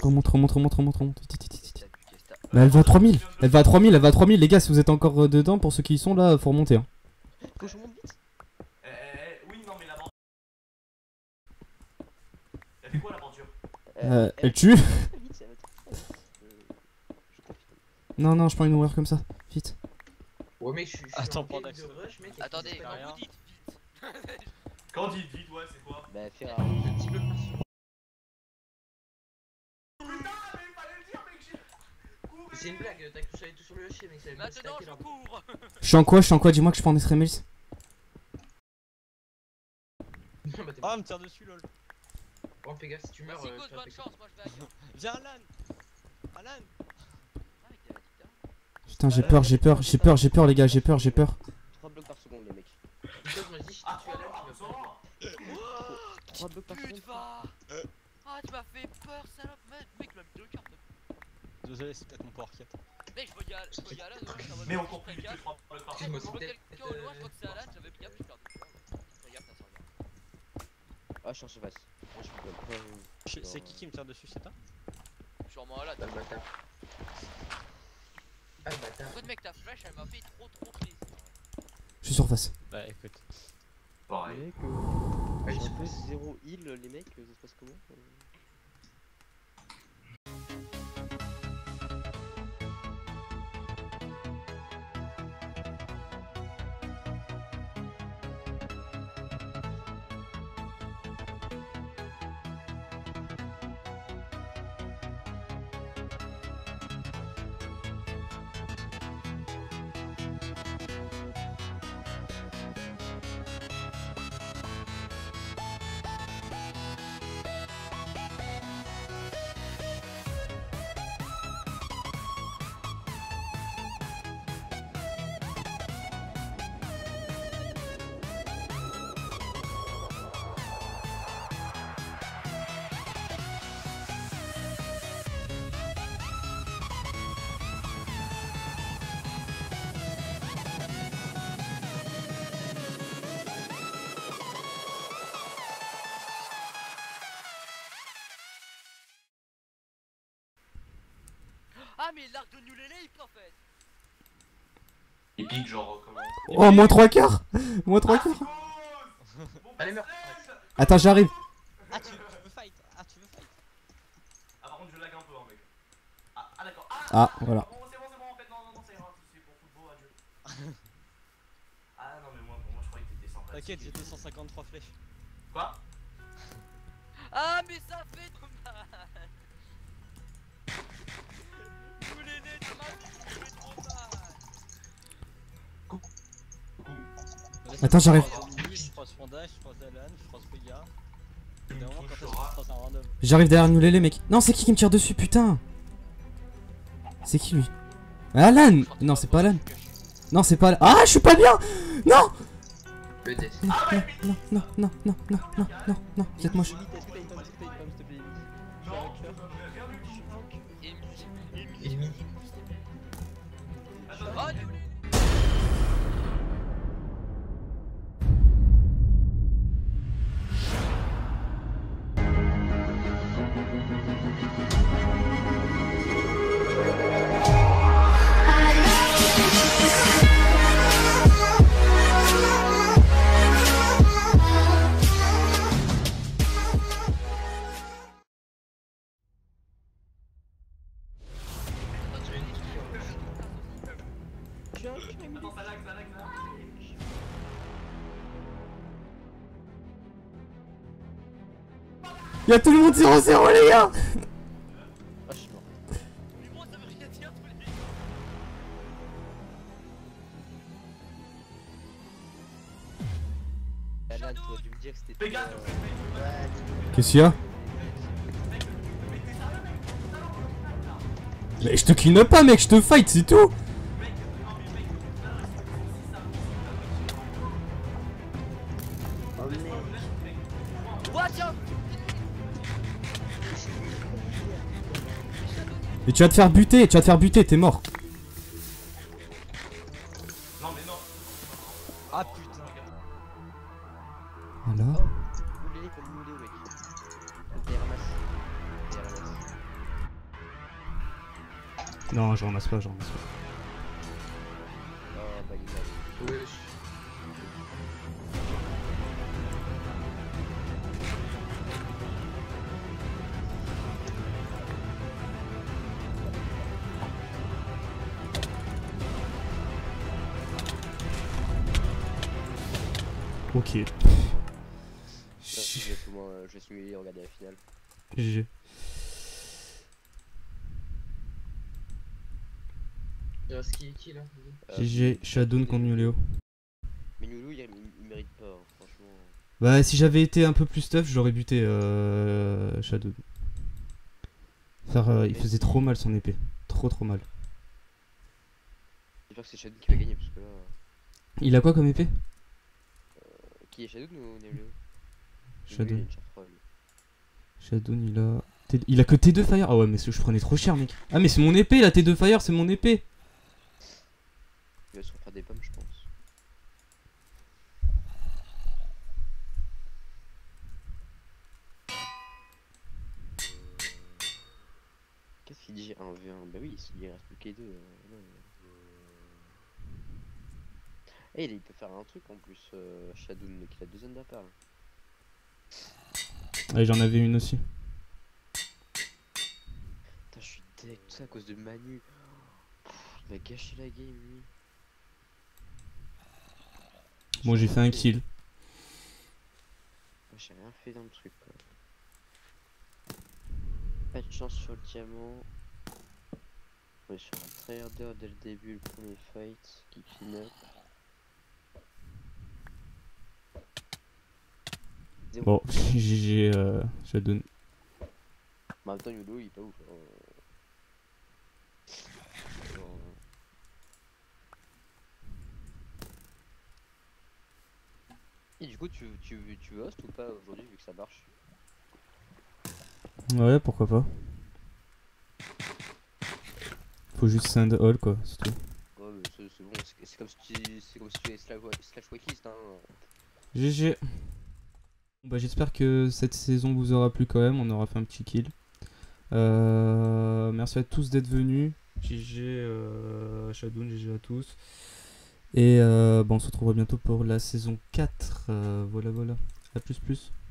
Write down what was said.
Remonte. Vite. Mais elle va à 3000. Elle va à 3000. Les gars, si vous êtes encore dedans, pour ceux qui y sont là, faut remonter. Hein. Faut que je monte vite. Oui, non, mais l'aventure. Elle fait quoi l'aventure? Elle tue. Vite, ça va être... je confirme. Non, je prends une mourir comme ça. Vite. Ouais, mec, je suis Attends, en game pendant de que- rush, mec. Attendez, quand quand vous vous dites vite. Quand dites vite, ouais, c'est quoi? Bah, faire Le petit bloc parti. C'est une blague, t'as cru tout sur le chien, mec. Maintenant, je cours. Je suis en quoi? Dis-moi que je prends des Stremels. Ah, elle me tire dessus, lol. Oh, fais gaffe, si tu meurs. Vas-y, cause, bonne chance, moi je vais ailleurs. Viens, Alan. Alan. Ah, mec, t'es la dicta. Putain, j'ai peur, les gars, j'ai peur. 3 blocs par seconde, les mecs. Moi, je dis, si tu es là, tu vas pas. 3 blocs par seconde. Pute, va. Ah, tu m'as fait peur, salope. Mec, il m'a mis 2 cartes. Désolé, c'est peut-être mon porquette. Mec, je vois Alan, Mais on comprend plus plus. Excuse-moi, Je vois c'était. quelqu'un au loin, je crois que c'est Alan, j'avais bien pu faire des choses. Regarde, ça regarde. Ah, je suis en surface. Moi, je peux pas. C'est qui me tire dessus, c'est toi? Sûrement Alan. Ah, le bâtard. Ah, le bâtard. Écoute, mec, ta flèche, elle m'a fait trop triste. Je suis surface. Bah écoute. Pareil. Mec, Ouais, j'ai un peu 0 heal, les mecs, ça se passe comment? Ah, mais l'arc de New Lele, il fait en fait. Il pique, genre, comment? Oh, moins 3 quarts. Moins 3 quarts. Allez, meurs. Attends, j'arrive. Ah, tu veux fight? Ah, tu veux fight? Ah, par contre, je lag un peu, hein, mec. Ah, d'accord. Ah, voilà. C'est bon, en fait, non, ça ira. C'est pour football, adieu. Ah, non, mais moi, je croyais que t'étais sympa. T'inquiète, j'ai 253 flèches. Quoi? Ah, mais ça fait trop mal. Tous les nez de ma vie, ça fait trop mal. Attends, j'arrive. Je croise Fondage, je croise Alan, je croise Vega. C'est vraiment quand est-ce que je croise un random. J'arrive derrière nous les mecs. Non, c'est qui me tire dessus, putain? C'est qui lui? Alan. Non, c'est pas Alan. Non, c'est pas Alan. Ah, je suis pas bien. Non. Peut-être. Non, vous êtes moche. Limite, est-ce que t'as une pomme, s'il te plaît, limite? Non, Ennemi. Oh, New Lele. Y'a tout le monde 0-0 les gars. Ah, je suis mort. Mais moi, ça veut rien dire, tous les. Alan, t'aurais dû me dire que c'était. Fais gaffe, Qu'est-ce qu'il y a? Mais je te clean pas mec, je te fight, c'est tout. Oh mec. Watch out. Mais tu vas te faire buter, t'es mort. Non, mais non. Ah putain. Alors Nous les, mec. T'es ramasse. Non, je ramasse pas, je ramasse pas. Ah, bah, il a. Wesh. Ok. Je vais tout moi, je vais simuler regarder la finale. GG. Il reste qui là? GG, Shadoun contre Nuleo. Mais Nulu, il mérite pas, hein, franchement. Bah, si j'avais été un peu plus stuff, j'aurais buté Shadoun. Il faisait trop mal son épée. Trop mal. J'espère que c'est Shadoun qui va gagner parce que là. Il a quoi comme épée? Qui est Shadoun ou Nulu? Shadoun. Shadoun, il a que T2 Fire. Ah ouais, mais je prenais trop cher, mec. Ah, mais c'est mon épée, la T2 Fire, c'est mon épée. Il va se refaire des pommes, je pense. Qu'est-ce qu'il dit 1v1? Bah oui, il reste plus que les deux. Et il peut faire un truc en plus, Shadoun, donc il a 2 zones d'appel. Ouais, j'en avais une aussi. Putain, je suis deck, tout ça à cause de Manu. Il va gâcher la game, lui. Bon, j'ai fait un kill. Moi, j'ai rien fait dans le truc, quoi. Pas de chance sur le diamant. On est sur un tryharder dès le début, le premier fight qui clean up. Bon, GG Shadoun. Mais en même temps, Yudo, il est pas ouf. Et du coup, tu host ou pas aujourd'hui vu que ça marche? Ouais, pourquoi pas. Faut juste send all, quoi, c'est tout. Ouais, mais c'est bon, c'est comme si tu es slash whitelist, hein. GG. Bah, j'espère que cette saison vous aura plu quand même, on aura fait un petit kill. Merci à tous d'être venus. GG Shadoun, GG à tous. Et on se retrouvera bientôt pour la saison 4. Voilà. A plus.